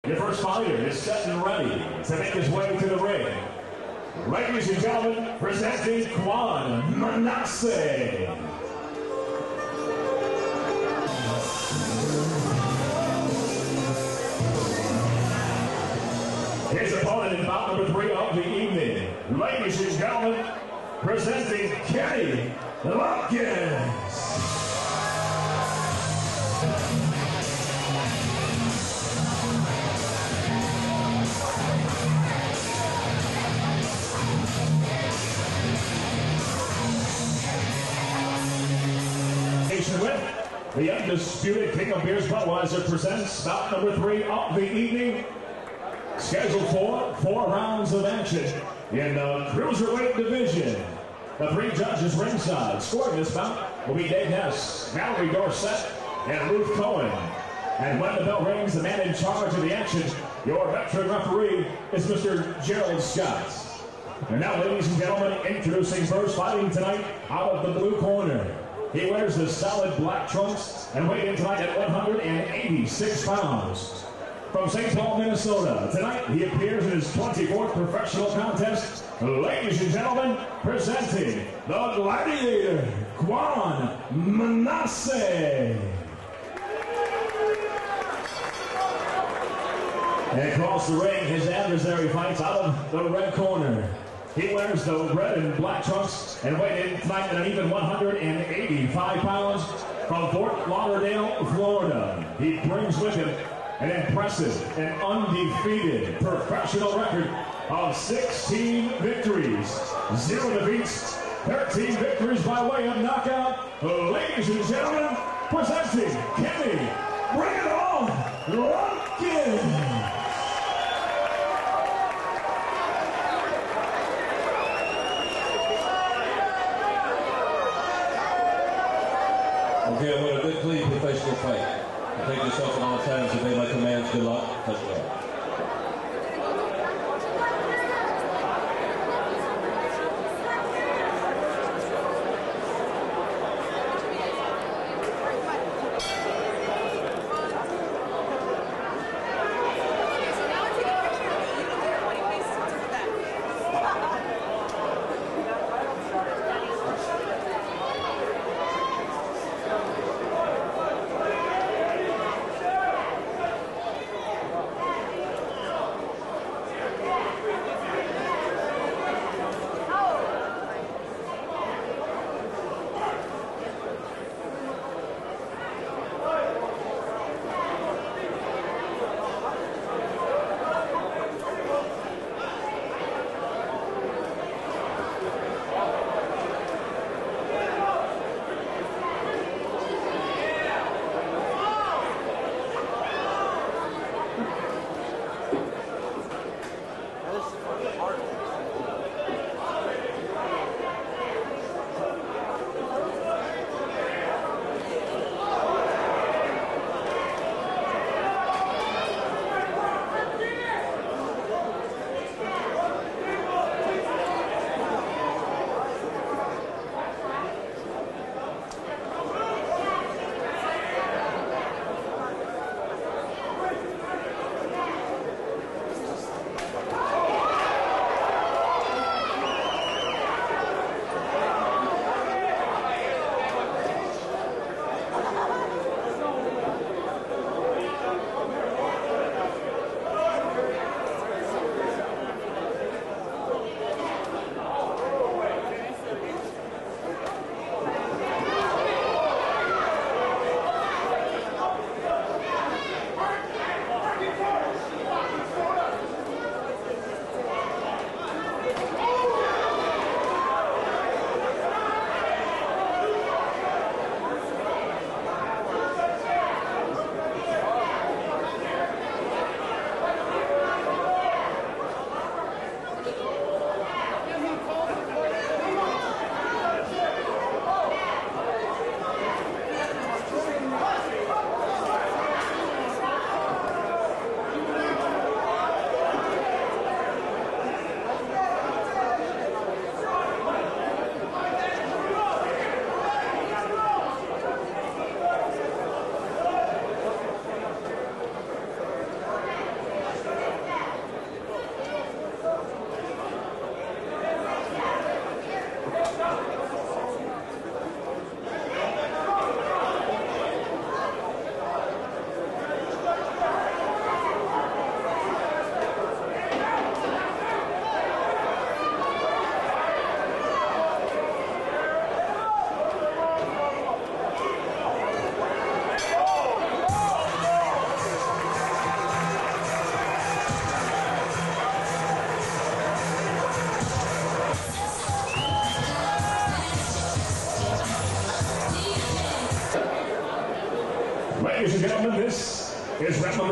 Your first fighter is set and ready to make his way to the ring. Ladies and gentlemen, presenting Juan Manasseh. His opponent in bout number 3 of the evening. Ladies and gentlemen, presenting Kenny Lumpkins. With the undisputed King of Beers Budweiser presents bout number 3 of the evening. Scheduled for 4 rounds of action in the Cruiserweight division. The 3 judges ringside scoring this bout will be Dave Hess, Valerie Dorset, and Ruth Cohen. And when the bell rings, the man in charge of the action, your veteran referee, is Mr. Gerald Scott. And now, ladies and gentlemen, introducing first, fighting tonight out of the blue corner. He wears the solid black trunks and weighed in tonight at 186 pounds. From St. Paul, Minnesota, tonight he appears in his 24th professional contest. Ladies and gentlemen, presenting the Gladiator, Juan Manasseh. And across the ring, his adversary fights out of the red corner. He wears the red and black trunks and weighed in tonight at an even 185 pounds from Fort Lauderdale, Florida. He brings with him an impressive and undefeated professional record of 16 victories, 0 defeats, 13 victories by way of knockout. Ladies and gentlemen, presenting Kenny, bring it on, Lumpkins. Okay, I'm going to good, clean, professional fight. I take this off at all times, obey my commands. Good luck. Touch it out.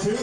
2.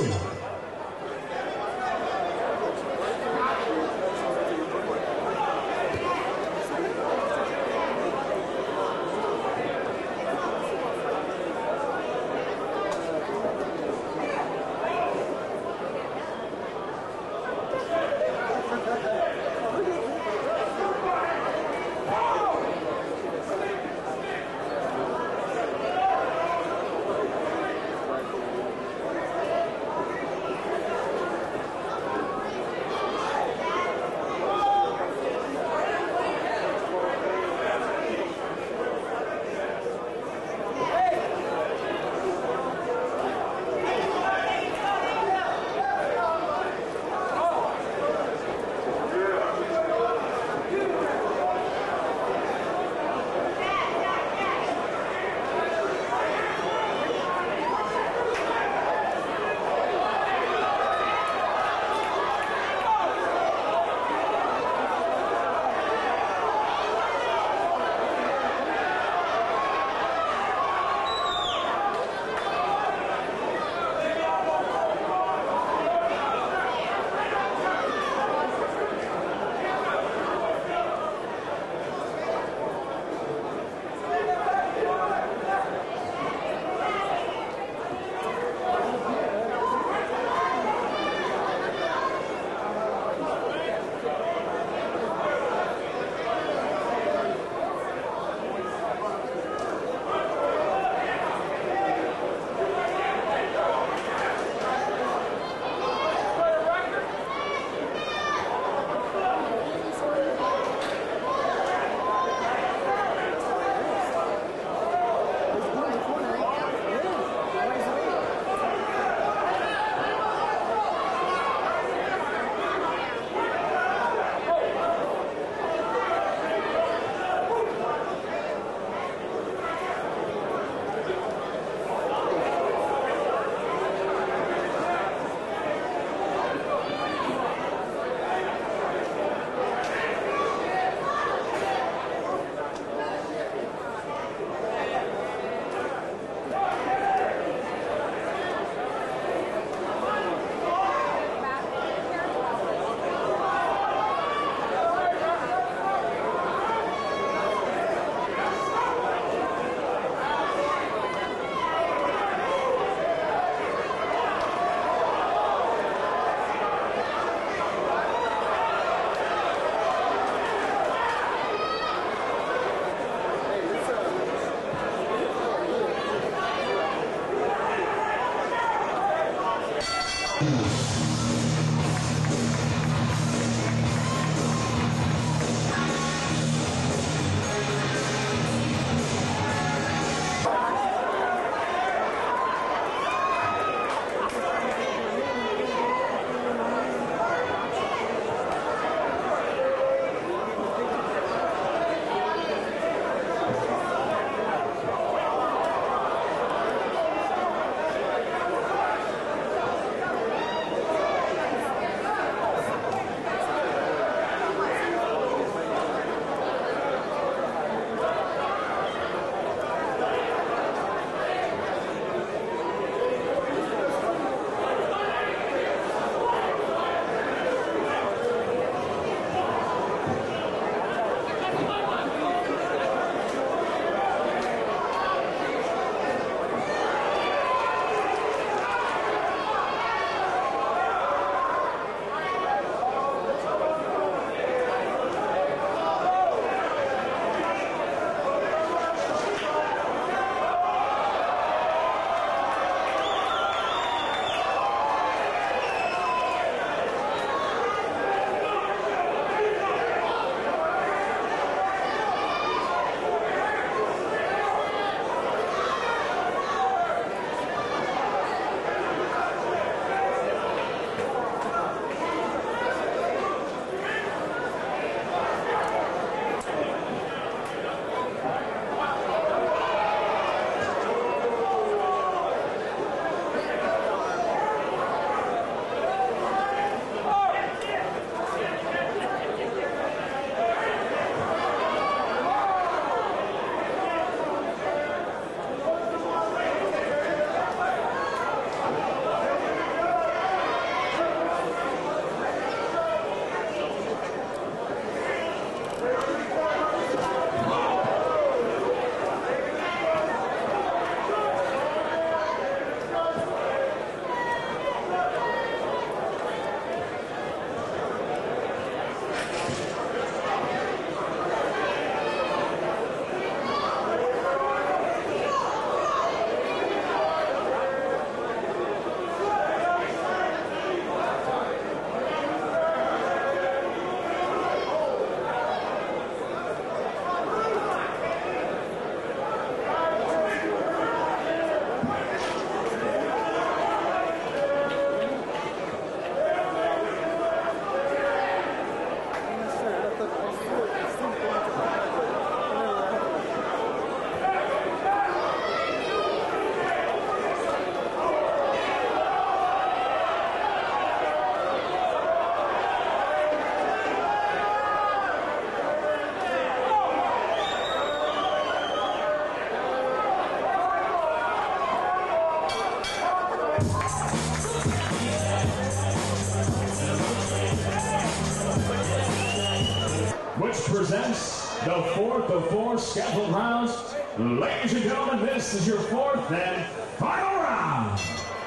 the fourth of four scheduled rounds. Ladies and gentlemen, this is your fourth and final round.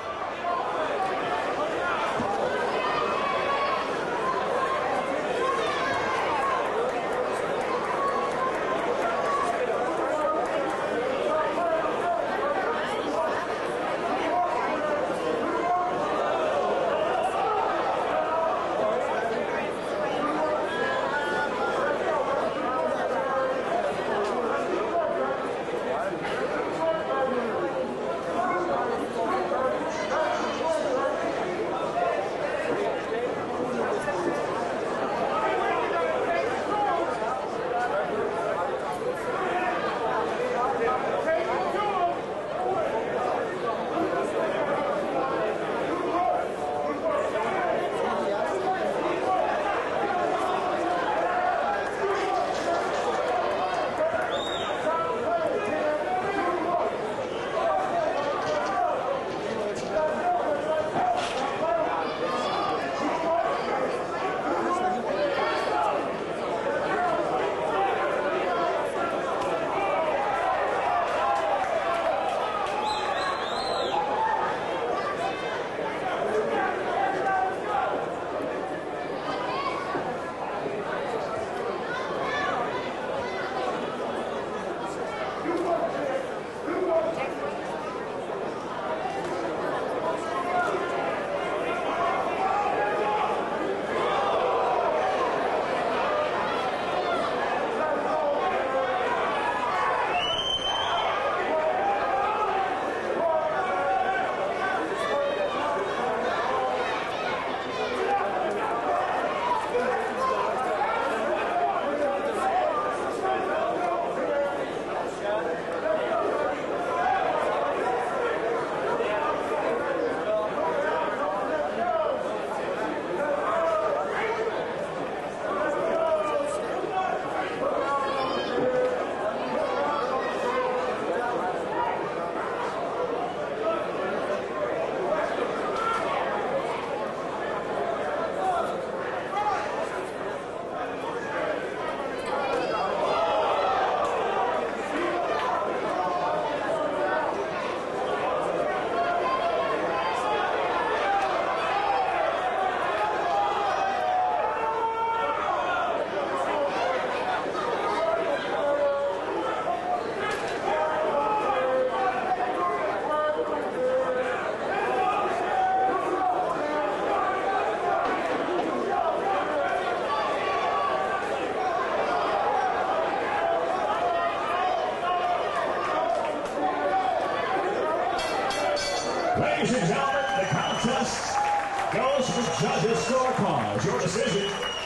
Ladies and gentlemen, the contest goes to the judges' scorecards. Your decision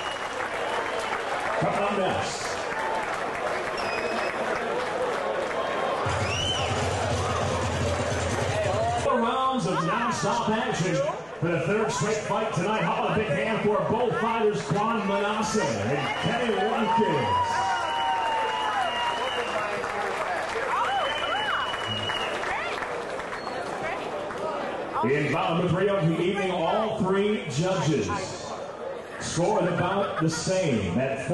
coming up next. 4 rounds of non-stop action for the third straight fight tonight. How about a big hand for both fighters, Juan Manasseh and Kenny Watkins. In bout number 3 of the evening, all 3 judges scored about the same at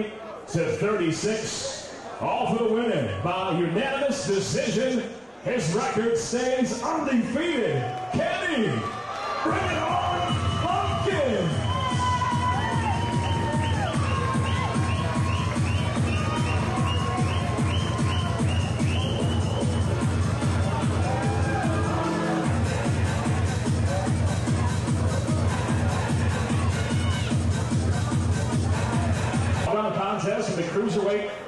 40-36. All for the winner by unanimous decision. His record stays undefeated. Kenny, bring it on, Watkins! Contest in the cruiserweight